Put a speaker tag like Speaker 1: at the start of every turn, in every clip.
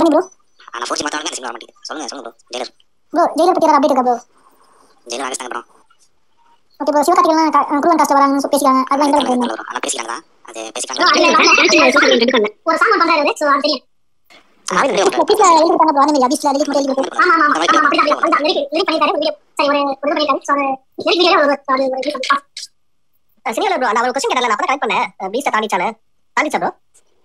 Speaker 1: Bro
Speaker 2: ஆனா 4G மாத்தாலுமே அந்த sim வர மாட்டேங்குது. சொல்லுங்க ப்ரோ.
Speaker 1: ஜெயிலர் பத்தி ஏதாவது அப்டேட் இருக்கா bro?
Speaker 2: Jailer August bro.
Speaker 1: Okay bro, Sivakarthikeyan குரூன் காஸ்ட் வராங்கன்னு பேசிட்டாங்க. அதெல்லாம் எங்க இருக்கு?
Speaker 2: ஆனா பேசிட்டாங்க. அது பேசிட்டாங்க.
Speaker 1: ஒரு சாங் பண்றாரு. சோ அது தெரியும்.
Speaker 2: அது
Speaker 1: பீஸ்ல எழுதிட்டாங்க ப்ரோ. அந்த அபிஸ்ல எழுதி மட்டும் எழுதி கொடுத்து. ஆமா அப்படிதான் லிரிக் பண்ணிட்டாரு. சரி ஒரு பண்ணிட்டாரு. சோ அது லிரிக் வீடியோ ஒரு சரியா ப்ரோ. நான் ஒரு क्वेश्चन கேட்டல, நான் அப்பதான் கரெக்ட் பண்ணேன். பீஸ்ல தாண்டிச்சா ப்ரோ?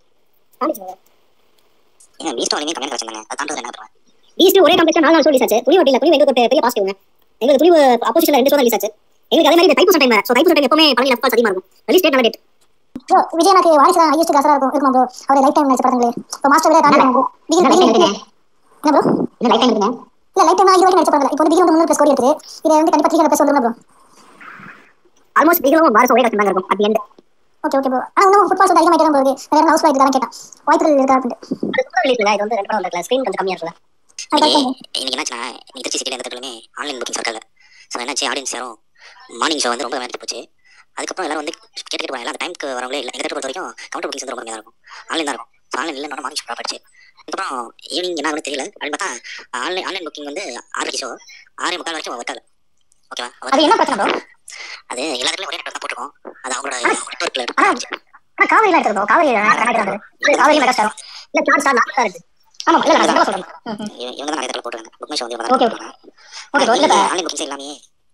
Speaker 2: ஏன் பீஸ்ட் வாலிமே கமெண்ட் வச்சிருந்தாங்க. அது தாண்டது என்ன பண்ணுவாங்க?
Speaker 1: பீஸ்ட் ஒரே காம்பெக்ஷன் 4 நாள் ஷோ ரிலீஸ் ஆச்சு. புலிவு வட்டில புலிவு எங்களுக்கு பெரிய பாசிட்டிவ்ங்க. எங்களுக்கு புலிவு ஆப்போசிஷன்ல 2 ஷோ ரிலீஸ் ஆச்சு. எங்களுக்கு அதே மாதிரி Thaipusam time. So Thaipusam time எப்பவுமே பழனி லெஃப்ட் அதிகமா இருக்கும். ரிலீஸ் டேட் நல்ல டேட். ப்ரோ விஜயனாக்கு வாரிசு தான் ஹையஸ்ட் காசரா இருக்குமா ப்ரோ? அவர் லைஃப் டைம் நடிச்ச படங்களே. இப்போ மாஸ்டர் விட தாண்டி ப்ரோ. பிகின் இருக்குங்க. என்ன ப்ரோ? இது லைஃப் டைம் இருக்குங்க. இல்ல லைஃப் டைம் 20 வரைக்கும் நடிச்ச படங்கள. இப்போ வந்து பிகின் 300 கோடி இருக்கு. இத வந்து கண்டிப்பா 300 சொல்லுங்க ப்ரோ. ஆல்மோஸ்ட் பிகினும் வாரிசு ஒரே கட்டம் தான் இருக்கும் at the end. Okay bro. ஆனா இன்னும் ஃபுட்பால் வந்து அதிகமா தான் போகுது. நிறைய ஹவுஸ் லைஃப் தான் கேட்டேன். வாய்ப்புகள் இருக்கா அப்படினு. அது சூப்பர் ரிலீஸ் இல்ல. இது வந்து 2 படம் வந்திருக்கல. ஸ்கிரீன் கொஞ்சம் கம்மியா இருக்குல.
Speaker 2: இன்னைக்கு என்னாச்சுன்னா, நீ திருச்சி சிட்டில எந்த இடத்துலயுமே ஆன்லைன் புக்கிங் சர்க்கல்ல. ஸோ என்னாச்சு, ஆடியன்ஸ் யாரும் மார்னிங் ஷோ வந்து ரொம்ப எடுத்து போச்சு. அதுக்கப்புறம் எல்லாரும் வந்து கேட்டு போவாங்க. அந்த டைமுக்கு வரவங்களே இல்லை. எங்கள் இடத்துல பொறுத்த வரைக்கும் கவுண்டர் புக்கிங்ஸ் வந்து ரொம்ப கம்மியாக இருக்கும். ஆன்லைன் தான் இருக்கும். ஆன்லைன் இல்லைன்னா மார்னிங் ஷோ படிச்சு அதுக்கப்புறம் ஈவினிங் என்ன ஆகுன்னு தெரியல. அப்படின்னு பார்த்தா ஆன்லைன் புக்கிங் வந்து 6 ஷோ 6:45 வரைக்கும் ஒர்க்காது. ஓகேவா?
Speaker 1: அது என்ன பிரச்சனை ப்ரோ?
Speaker 2: அது எல்லா இடத்துலையும் ஒரே நெட்வொர்க் தான் போட்டிருக்கோம். அது அவங்களோட நெட்வொர்க்ல இருக்கு.
Speaker 1: ஆனா காவிரில இருக்கு bro. Kaveri connect Kaveri megastar இல்ல சார்ஜ் ஸ்டார் லாஸ்டா இருக்கு. ஆமா இல்ல நான் சொல்றேன்.
Speaker 2: இவங்க தான் நிறைய இடத்துல போட்டுருக்காங்க. புக் மை ஷோ வந்து இவங்க தான்
Speaker 1: ஓகே
Speaker 2: போட்டுருக்காங்க.
Speaker 1: Okay bro. இல்ல
Speaker 2: ஆன்லைன் புக்கிங்ஸ் எல்லாமே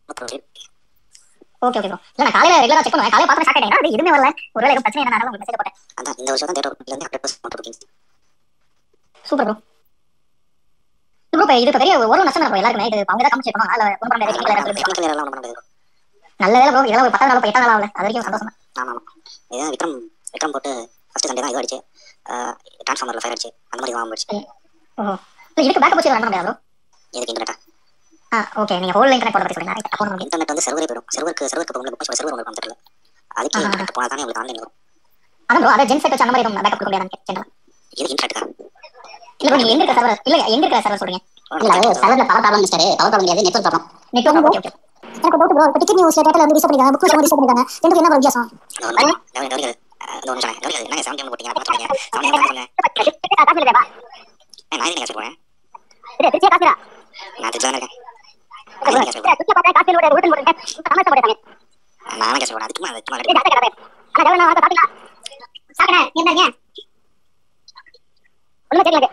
Speaker 1: ஓகே ப்ரோ. இல்ல நான் காலையில ரெகுலரா செக் பண்ணுவேன். காலையில பார்த்தா ஷாக் ஆயிட்டேன். அது எதுவுமே வரல. ஒருவேளை ஏதோ பிரச்சனை என்னனால உங்களுக்கு மெசேஜ் போட்டேன்.
Speaker 2: அதான் இந்த வருஷம் தான் தேட்டர்ல இருந்து 100% புக்கிங்ஸ்.
Speaker 1: Super bro. ப்ரோ இது பெரிய ஒரு நஷ்டம் தான் ப்ரோ எல்லாருக்குமே. இது அவங்க தான் காமிச்சிருக்கணும். அதுல ஒன்றும் பண்ண முடியாது.
Speaker 2: டெக்னிக்கல் எல்லாம் ஒன்றும் பண்ண முடியாது.
Speaker 1: நல்ல வேலை ப்ரோ. இதெல்லாம் ஒரு 10 நாள் 8 நாள் ஆகல. அது வரைக்கும் சந்தோஷம் தான்.
Speaker 2: ஆமா இதான் விக்ரம் போட்டு ஃபர்ஸ்ட் சண்டே தான் இது அடிச்சு டிரான்ஸ்ஃபார்மர்ல ஃபயர் அடிச்சு அந்த மாதிரி தான் போச்சு.
Speaker 1: ஓஹோ. இல்ல இதுக்கு பேக்கப் வச்சு ரன் பண்ண முடியாது ப்ரோ.
Speaker 2: இதுக்கு இன்டர்நெட்டா?
Speaker 1: ஓகே நீங்க ஹோல் லைன் கனெக்ட் பண்ண பத்தி சொல்றீங்க. ரைட். அப்போ
Speaker 2: இன்டர்நெட் வந்து சர்வரே போய்டும். சர்வருக்கு போகும்போது புக் மை ஷோ சர்வர் உங்களுக்கு தெரியல. அதுக்கு இன்டர்நெட் போனா தானே உங்களுக்கு ஆன்லைன் வரும்.
Speaker 1: அதான் ப்ரோ. அத ஜென்செட் வச்சு அந்த மாதிரி பேக்கப் கொடுக்க முடியாது கேட்டேன்.
Speaker 2: இது இன்டர்நெட் தான்.
Speaker 1: இல்ல ப்ரோ நீங்க எங்க இருக்க சர்வர் எங்க இருக்க சர்வர் சொல்றீங்க? இல்ல அது சர்வர்ல power problem mister. Power problem கிடையாது. Network problem. Network okay. எனக்கு டவுட் ப்ரோ. இப்போ டிக்கெட் நியூஸ்ல டேட்டால வந்து டிஸ்டர்ப் பண்ணிருக்காங்க. புக் மை ஷோ டிஸ்டர்ப் பண்ணிருக்காங்க. ரெண்டுக்கு என்ன வித்தியாசம்? என்னங்க 70 போட்டீங்க பாத்தீங்க. 70 தான் சொன்னேன். நான் எங்க சொல்றேன்? இது திருச்சி காசுடா.
Speaker 2: நான் திருச்சி தான் இருக்கேன்.
Speaker 1: திருச்சி பார்த்தா காசு லோட ரூட் போடுங்க. சமஸ்த போடுறாங்க.
Speaker 2: நான் எங்க சொல்றேன்? அதுக்கு
Speaker 1: ஆனா ஜெவன நான் பாத்தீங்களா? சாக்கடை என்னங்க? ஒண்ணு தெரியல.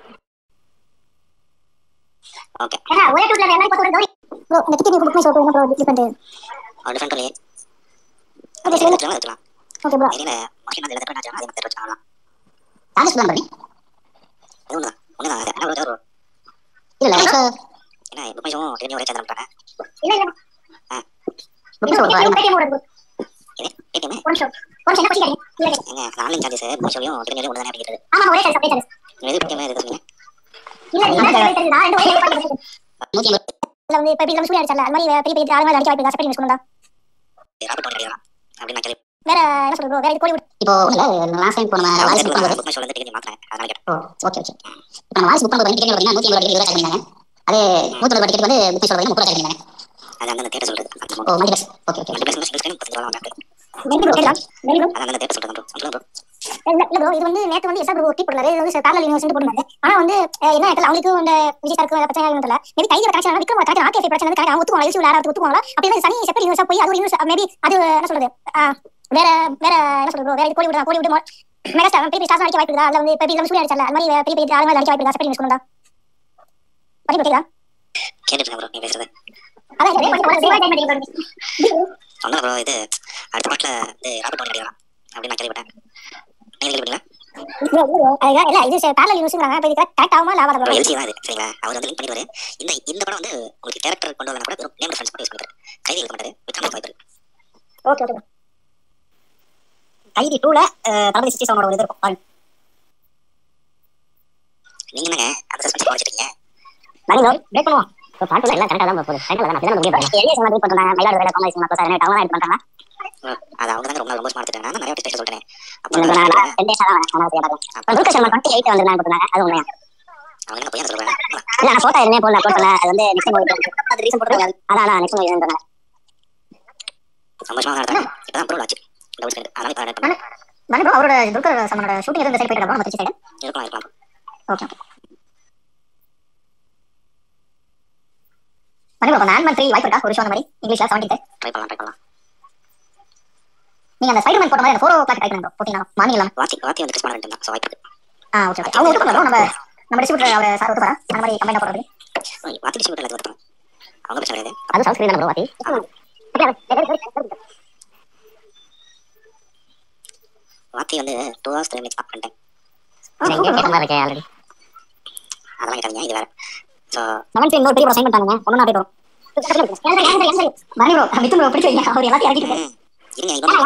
Speaker 2: ஓகே.
Speaker 1: ஒரே டூட்ல எல்லாம் இப்ப ஒரு கௌரி ப்ரோ இந்த ticket book my show bro different.
Speaker 2: Different பண்ணி
Speaker 1: ஓகே சரி
Speaker 2: இருக்கலாம்.
Speaker 1: Okay bro.
Speaker 2: இல்ல மஷின் வந்து எடுத்து வச்சாங்க. அது எடுத்து வச்சாங்க.
Speaker 1: சார்ஜ் பண்ண பண்ணி
Speaker 2: ஒண்ணுதான் என்ன ஒரு
Speaker 1: இல்ல
Speaker 2: என்ன புக் மை ஷோ தெரிஞ்ச ஒரே சேனல் பண்றாங்க.
Speaker 1: இல்ல புக் மை ஷோ பேடிஎம் ஓட
Speaker 2: ஏடிஎம்
Speaker 1: ஒன் ஷோ என்ன பண்ணிட்டீங்க?
Speaker 2: ஏங்க ஆன்லைன் சார்ஜஸ் புக் மை ஷோயும் தெரிஞ்ச ஒண்ணு தானே அப்படிங்கிறது.
Speaker 1: ஆமா ஒரே சார்ஜ் அப்படியே சார்ஜ்.
Speaker 2: எது பத்தியமா எது சொன்னீங்க?
Speaker 1: இல்ல நீங்க தெரிஞ்சா ரெண்டு ஒரே பண்ணிட்டீங்க. 180 இல்ல வந்து இப்ப நம்ம சூரிய அடிச்சல. அது மாதிரி பெரிய பெரிய ஆளுங்க அடிக்க வாய்ப்பு காசு பண்ணி யூஸ் பண்ணா.
Speaker 2: ராபர்ட் பண்ணிக்கலாம். அப்படி நான் கேள்வி.
Speaker 1: வேற என்ன சொல்றது ப்ரோ? வேற கோலி இப்போ இல்ல லாஸ்ட் டைம் போன வாய்ஸ் புக் பண்ணும்போது
Speaker 2: புக் மை ஷோல இருந்து டிக்கெட் மாத்துறேன். அதனால கேட்டேன்.
Speaker 1: ஓகே இப்போ நம்ம வாய்ஸ் புக் பண்ணும்போது டிக்கெட் பாத்தீங்கன்னா 180 டிக்கெட் இவரே தருவீங்க. அதே 180 டிக்கெட் வந்து புக் மை ஷோல வந்து 30 தருவீங்க.
Speaker 2: அது அந்த தேட்டர் சொல்றது.
Speaker 1: Oh multiplex. Okay
Speaker 2: multiplex single screen 35 ரூபாய் வாங்குறாங்க. அது அந்த தேட்டர் சொல்றது ப்ரோ. சொல்லுங்க ப்ரோ.
Speaker 1: இல்ல ப்ரோ இது வந்து நேத்து வந்து எஸ்ஆர் ப்ரோ ட்வீட் பண்ணாரு. இது வந்து பேரலல் யூனிவர்சிட்டி போட்டுருந்தாங்க. ஆனா வந்து என்ன ஆயிட்டல அவங்களுக்கு இந்த விஜய் சாருக்கு பிரச்சனை ஆகுதுல. மேபி கையில கனெக்ஷன் விக்ரம் கரெக்ட் ஆர்டிஎஃப் பிரச்சனை வந்து கரெக்ட் அவங்க ஒத்துவாங்க. யூஸ் யாராவது ஒத்துவாங்களா? அப்படி வந்து தனி செப்பரேட் யூனிவர்ஸா போய் அது ஒரு யூனிவர்ஸ் மேபி அது என்ன சொல்றது? வேற என்ன சொல்றது ப்ரோ? வேற கோலிவுட் மெகாஸ்டார் பெரிய ஸ்டார்ஸ் அடிக்க வாய்ப்பு இருக்கா? அல்ல வந்து பெரிய சூரிய அடிச்சல. அது மாதிரி பெரிய பெரிய ஆளுங்க அடிக்க வாய்ப்பு இருக்கா? செப்பரேட் யூனிவர்ஸ் கொண்டா. படி கேக்குதா?
Speaker 2: கேட்டுட்டு ப்ரோ நீ பேசுறது.
Speaker 1: அதான் சிவா டைம் பண்ணிட்டு
Speaker 2: சொன்னா ப்ரோ இது அடுத்த பாட்டுல இந்த ராபர்ட் பண்ணிடலாம் அப்படி நான் கேள்விப்பட்டேன். நீங்க கேள்விப்பட்டீங்களா?
Speaker 1: இல்ல இது பேரலல் யூனிவர்ஸ்ங்கறாங்க. அப்ப இது கரெக்ட் ஆகுமா இல்ல ஆகாதா ப்ரோ?
Speaker 2: எல்சி தான் இது. சரிங்களா? அவர் வந்து லிங்க் பண்ணிடுவாரு. இந்த படம் வந்து உங்களுக்கு கேரக்டர் கொண்டு வரலாம் கூட வெறும் நேம் ரெஃபரன்ஸ் மட்டும் யூஸ் பண்ணிப்பாரு. கைதி இருக்க மாட்டாரு. விக்ரம் வாய்ப்பு இருக்கு.
Speaker 1: ஓகே கைதி 2ல தளபதி 67 ஓட ஒரு இது இருக்கும் பாருங்க.
Speaker 2: நீங்க என்னங்க அந்த சஸ்பென்ஸ் காமிச்சிட்டீங்க?
Speaker 1: நாங்க பிரேக் பண்ணுவோம். இப்போ பாட்டுல எல்லாம் கரெக்ட்டா தான் போகுது. டைம்ல நான் அப்படியே முடிய போறேன். எலியஸ் வந்து ட்வீட் பண்றாங்க. மயிலாடு வேற காமெடி சினிமா கோசா என்ன டவுன் ஆயிட்டு பண்றாங்க.
Speaker 2: அது அவங்க தான் ரொம்ப ஸ்மார்ட் எடுத்துட்டாங்க. நான் நிறைய பேர் சொல்றேன்.
Speaker 1: அப்புறம் நான் 2 டேஸா தான் நான் செய்ய பார்த்தேன். துர்கா சர்மா 28 வந்திருந்தாங்க போட்டுறாங்க. அது உண்மையா?
Speaker 2: அவங்க என்ன பையன் சொல்றாங்க?
Speaker 1: இல்ல நான் போட்டோ எதுமே போடல அப்லோட் பண்ணல. அது வந்து நெக்ஸ்ட் மூவி அது ரீசன் போட்டுருக்காங்க. அதான் நெக்ஸ்ட் மூவி எழுதுறாங்க.
Speaker 2: சந்தோஷமா இருக்காங்க. இப்பதான் ப்ரோ ஆச்சு. டவுட் இருக்கு. அதனால இப்ப ஆட் பண்ணேன்.
Speaker 1: ப்ரோ அவரோட துர்கா சர்மாவோட ஷூட்டிங் எதுவும் சைடு போயிட்டு நம்ம திருச்சி சைடு
Speaker 2: இருக்கலாம்.
Speaker 1: ஓகே பண்ணுங்க ப்ரோ. ஆண்ட்மேன் 3 வாய்ப்பு இருக்கா ஒரு ஷோ அந்த மாதிரி இங்கிலீஷ்ல 17th
Speaker 2: ட்ரை பண்ணலாம்.
Speaker 1: நீங்க அந்த ஸ்பைடர்மேன் போட்ட மாதிரி அந்த 4 o'clock ட்ரை பண்ணுங்க ப்ரோ. போட்டினா மார்னிங் இல்லாம
Speaker 2: வாத்தி வந்து டெஸ்ட் பண்ண வேண்டியது தான். ஸோ வாய்ப்பு இருக்கு.
Speaker 1: ஓகே அவங்க ஒத்துப்பாங்க ப்ரோ. நம்ம டிஸ்ட்ரிபியூட்டர் அவர் சார் ஒத்துப்பாரா அந்த மாதிரி கம்பெனி போடுறது?
Speaker 2: வாத்தி டிஸ்ட்ரிபியூட்டர் எல்லாத்தையும் ஒருத்தன் அவங்க பிரச்சனை கிடையாது.
Speaker 1: அது சவுத் ஸ்கிரீன் தான ப்ரோ வாத்தி.
Speaker 2: வாத்தி வந்து 2 hours 3 minutes தான் பண்ணிட்டேன்.
Speaker 1: நீங்க கேட்ட மாதிரி இருக்கே ஆல்ரெடி.
Speaker 2: அதெல்லாம் கேட்காதீங்க, இது வேற. ஸோ
Speaker 1: 17 இன்னொரு பெரிய சைன் பண்ணிட்டாங்க. ஒண்ணா அப்படியே வரும். மணி ப்ரோ மித்து ப்ரோ பிடிச்சு வைங்க. அவர் எல்லாத்தையும் அடிச்சிட்டு
Speaker 2: இருங்க இன்னொரு
Speaker 1: ப்ரோ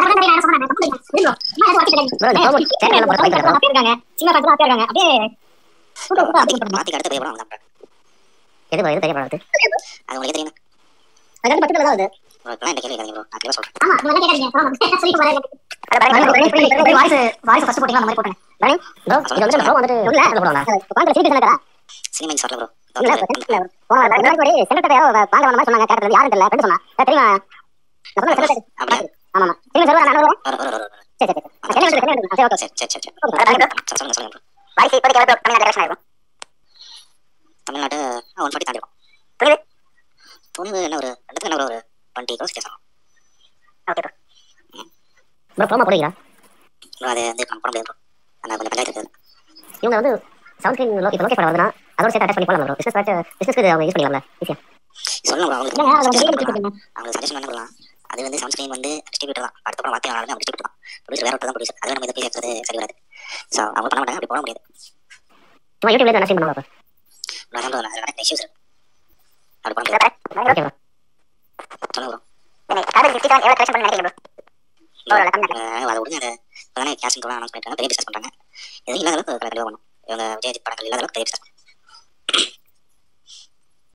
Speaker 1: சேனல்ல போட்டு வைங்க ப்ரோ. இருக்காங்க சின்ன பசங்க அப்படியே இருக்காங்க. அப்படியே
Speaker 2: வாத்திக்கு அடுத்த பெரிய படம் அவங்க தான்.
Speaker 1: எது ப்ரோ இது பெரிய படம்
Speaker 2: அது உங்களுக்கு தெரியும்.
Speaker 1: அது பக்கத்துல தான் வருது.
Speaker 2: உங்களுக்குலாம் என்கிட்ட கேள்வி கேட்காதீங்க ப்ரோ, நான் தெளிவாக சொல்கிறேன்.
Speaker 1: ஆமா நீங்க கேட்காதீங்க. சொல்லிட்டு வரேன். வாய்ஸ் ஃபர்ஸ்ட் போட்டிங்க அந்த மாதிரி போடுங்க. ப்ரோ இது வந்து ப்ரோ வந்துட்டு இல்ல அது போடுவாங்க. பாங்க சீரியஸ் இருக்கா?
Speaker 2: சினிமா இன்ஸ் வரல ப்ரோ.
Speaker 1: இல்ல போன நாளைக்கு சென்டர் யாரோ வாங்க வந்த மாதிரி சொன்னாங்க. கேட்டது யாரும் தெரியல. ஃப்ரெண்ட் சொன்னா. தெரியுமா? நம்ம சென்டர்
Speaker 2: அப்படியே
Speaker 1: ஆமா சினிமா சர்வர் நான் வருவோம்.
Speaker 2: வர
Speaker 1: சரி
Speaker 2: சரி சொல்லுங்க ப்ரோ.
Speaker 1: வாய்ஸ் இப்போதைக்கு எவ்வளவு தமிழ்நாடு கரெக்ஷன் ஆகும்?
Speaker 2: தமிழ்நாடு 140 தாண்டி இருக்கும். துணிவு என்ன ஒரு இடத்துல என்ன ஒரு 20 crores கேட்கலாம்.
Speaker 1: ஓகே ப்ரோ ப்ரோமோ போடுறீங்களா?
Speaker 2: ப்ரோ அது வந்து நம்ம போட முடியாது ப்ரோ. ஆனால் கொஞ்சம் பஞ்சாயத்து இருக்குது.
Speaker 1: இவங்க வந்து சவுண்ட் ஸ்கிரீன் இப்போ லோகேஷ் படம் வருதுன்னா அதோட சேர்த்து அட்டாச் பண்ணி போடலாம் ப்ரோ. பிசினஸ்க்கு அவங்க யூஸ் பண்ணிக்கலாம்ல ஈஸியா.
Speaker 2: சொல்லலாம் ப்ரோ. அவங்க சஜஷன் என்ன பண்ணலாம்? அது வந்து சவுண்ட் ஸ்கிரீன் வந்து டிஸ்ட்ரிபியூட்டர் தான். அடுத்த படம் வார்த்தை ஆனாலும் டிஸ்ட்ரிபியூட்டர் தான். ப்ரொடியூசர் வேற ஒருத்தர் தான் ப்ரொடியூசர். அது நம்ம இதை போய் சேர்க்கிறது சரி வராது. ஸோ அவங்க பண்ண மாட்டாங்க, அப்படி போட முடியாது.
Speaker 1: சும்மா யூடியூப்ல என்ன ஸ்ட்ரீம் பண்ணுவாங்க?
Speaker 2: நான் தான் ப்ரோ நிறைய இஷ்யூஸ் இருக்கு. அப்படி பண்ண முடியாது.
Speaker 1: Okay bro.
Speaker 2: சொல்லுங்க ப்ரோ.
Speaker 1: எனக்கு டாடல் 57 எவ்வளவு கலெக்ஷன் பண்ணி நினைக்கிறீங்க ப்ரோ?
Speaker 2: அதை விடுங்க. அதை இப்போதானே கேஷிங் கூட அனௌன்ஸ் பண்ணிட்டாங்க. பெரிய பிஸ்னஸ் பண்ணுறாங்க. எதுவும் இல்லாத அளவுக்கு கண்டிப்பாக பண்ணும். இவங்க விஜய் படங்கள் இல்லாத அளவுக்கு பெரிய பிஸ்னஸ்